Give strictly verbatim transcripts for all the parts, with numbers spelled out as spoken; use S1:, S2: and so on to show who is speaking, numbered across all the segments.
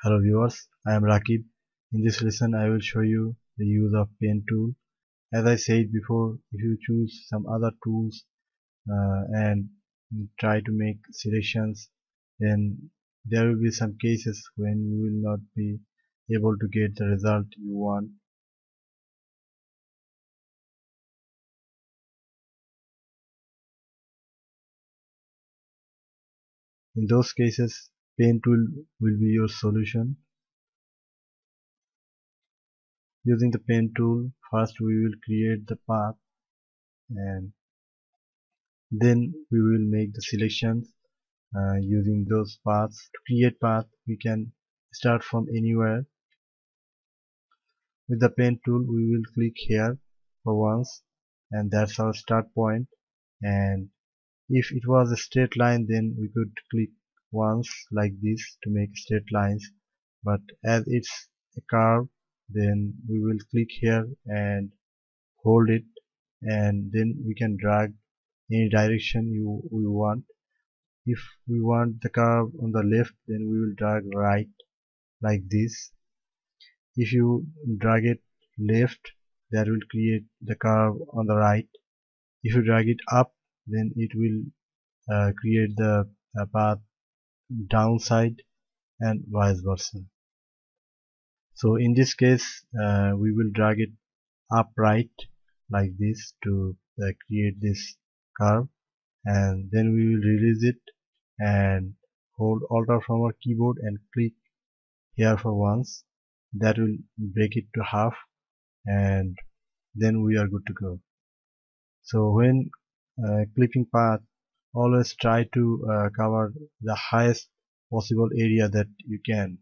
S1: Hello viewers, I am Rakib. In this lesson I will show you the use of pen tool. As I said before, if you choose some other tools uh, and try to make selections, then there will be some cases when you will not be able to get the result you want. In those cases, pen tool will be your solution. Using the pen tool, first we will create the path and then we will make the selections uh, using those paths. To create path, we can start from anywhere. With the pen tool, we will click here for once, and that's our start point. And if it was a straight line, then we could click once like this to make straight lines. But as it's a curve, then we will click here and hold it, and then we can drag any direction you we want. If we want the curve on the left, then we will drag right like this. If you drag it left, that will create the curve on the right. If you drag it up, then it will uh, create the uh, path downside and vice versa. So in this case, uh, we will drag it upright like this to uh, create this curve, and then we will release it and hold Alt from our keyboard and click here for once. That will break it to half, and then we are good to go. So when uh, clipping path, always try to uh, cover the highest possible area that you can.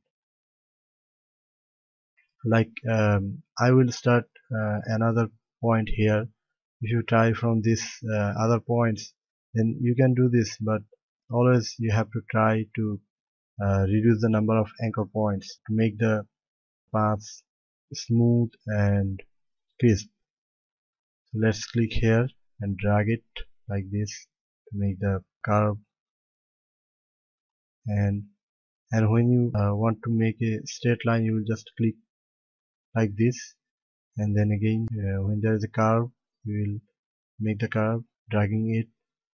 S1: Like um, I will start uh, another point here. If you try from this uh, other points, then you can do this, but always you have to try to uh, reduce the number of anchor points to make the paths smooth and crisp. So let's click here and drag it like this to make the curve, and and when you uh, want to make a straight line, you will just click like this, and then again uh, when there is a curve, you will make the curve, dragging it.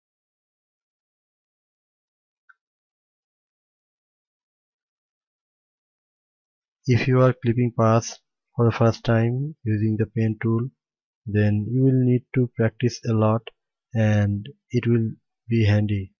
S1: If you are clipping paths for the first time using the pen tool, then you will need to practice a lot, and it will be handy.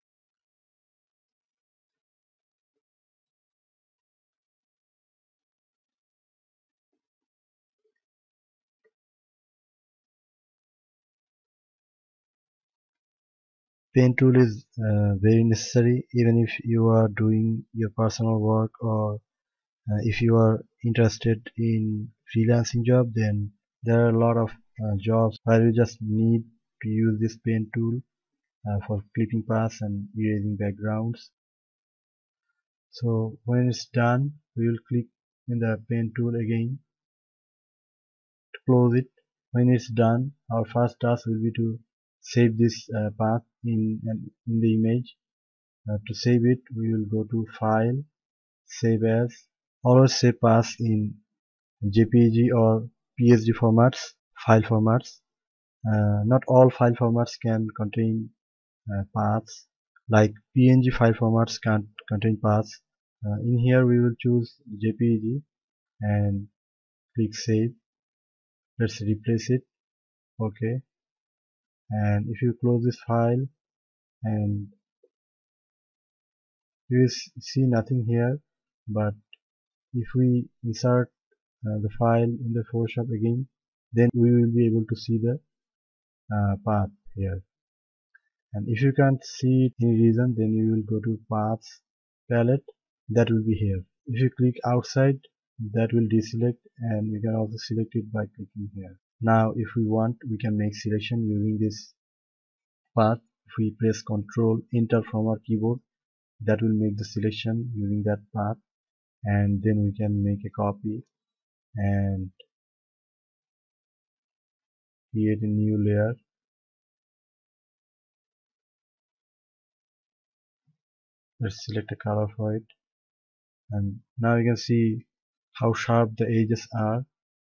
S1: Pen tool is uh, very necessary even if you are doing your personal work, or uh, if you are interested in freelancing job, then there are a lot of uh, jobs where you just need to use this pen tool uh, for clipping paths and erasing backgrounds. So when it's done, we will click in the pen tool again to close it. When it's done, our first task will be to save this uh, path in, in the image. Uh, to save it, we will go to File, Save As. Always save paths in J P G or P S D formats, file formats. Uh, not all file formats can contain uh, paths. Like P N G file formats can't contain paths. Uh, in here we will choose J P G and click Save. Let's replace it. OK. And if you close this file, and you will see nothing here, but if we insert uh, the file in the Photoshop again, then we will be able to see the uh, path here. And if you can't see it any reason, then you will go to Paths palette, that will be here. If you click outside, that will deselect, and you can also select it by clicking here. Now if we want, we can make selection using this path. If we press Ctrl Enter from our keyboard, that will make the selection using that path, and then we can make a copy and create a new layer. Let's select a color for it. And now you can see how sharp the edges are.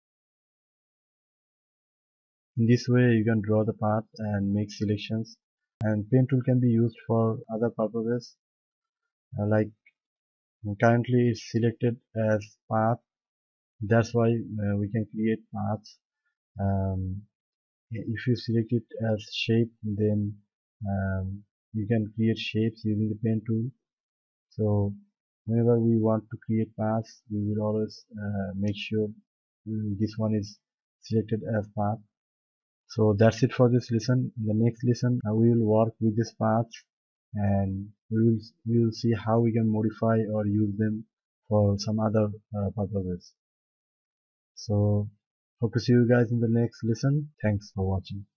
S1: In this way you can draw the path and make selections, and pen tool can be used for other purposes, uh, like currently it's selected as path. That's why uh, we can create paths. um, if you select it as shape, then um, you can create shapes using the pen tool. So whenever we want to create paths, we will always uh, make sure mm, this one is selected as path. So that's it for this lesson. In the next lesson, uh, we will work with these paths, and we will we will see how we can modify or use them for some other uh, purposes. So hope to see you guys in the next lesson. Thanks for watching.